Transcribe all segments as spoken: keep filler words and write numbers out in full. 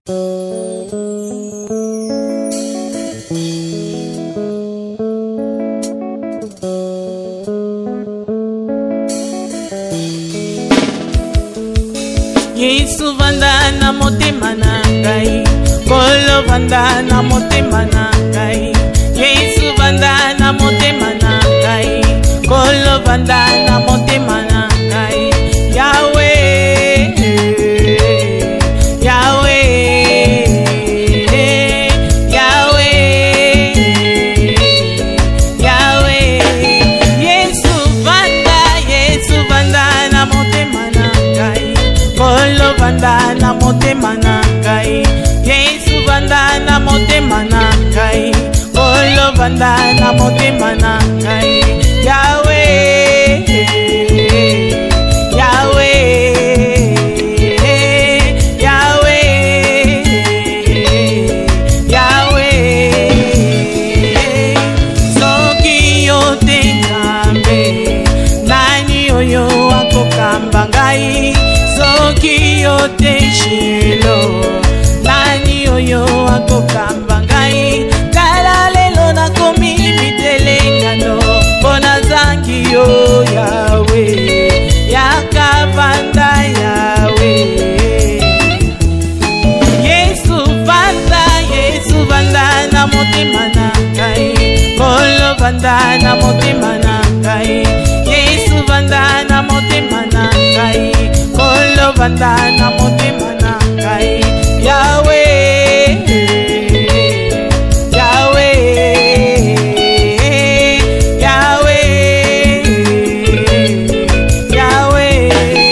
Yesu vanda na motema na ngai, kolo vanda na motema na ngai. Yesu vanda na motema na ngai, kolo vanda na motema na ngai. Yahweh, Yahweh, Yahweh, Yahweh. Yesu vanda, Yesu vanda na motema na ngai, kolo vanda na motema na ngai. Yesu vanda na motema na ngai, kolo vanda na motema na ngai. Yahweh, Yahweh, Yahweh, Yahweh. Soki yote ngambe, nani oyo akokamba ngai? Soki yote shilo, nani oyo akokamba ngai? Kala lelo nakomi mitelengano, bona zangi yo Yahweh, yakavanda Yahweh. Yesu vanda, Yesu vanda na motema na ngai, kolo vanda na motema na ngai. Yesu vanda na motema na ngai, kolo vanda na motema na ngai. Yahweh, Yahweh, Yahweh, Yahweh.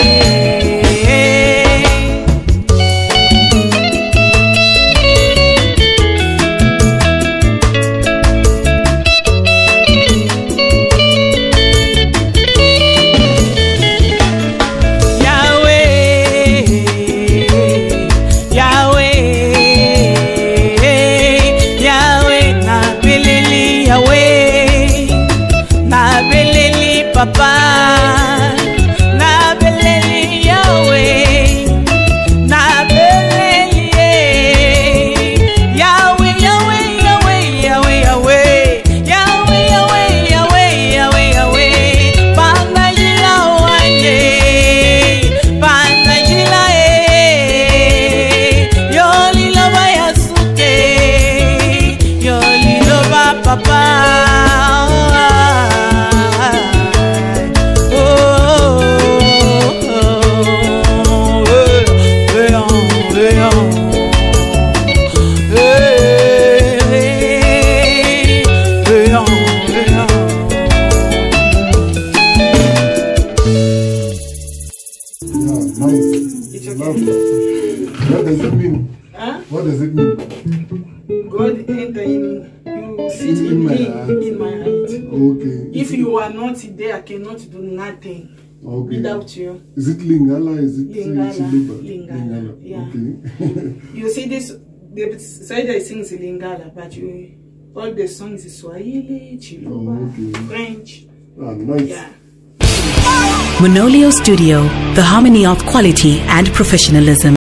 Papa, na beleli Yahweh, na beleli Yahweh, Yahweh, Yahweh, Yahweh, Yahweh, Yahweh, Yahweh, Yahweh, Yahweh, Yahweh. Panajila wanje, panajila eh, yoli loba yasuke, yoli loba papa. What does it mean? Huh? What does it mean? God enter in you, sit in, in me, heart. In my heart. Okay. If you are not there, I cannot do nothing okay. without you. Is it Lingala? Is it Lingala? Lingala. Lingala. Yeah. Okay. You see this, the side I sing is Lingala, but you, all the songs is Swahili, Chiluba, oh, okay. French. Ah, nice. Yeah. Monolio Studio, the harmony of quality and professionalism.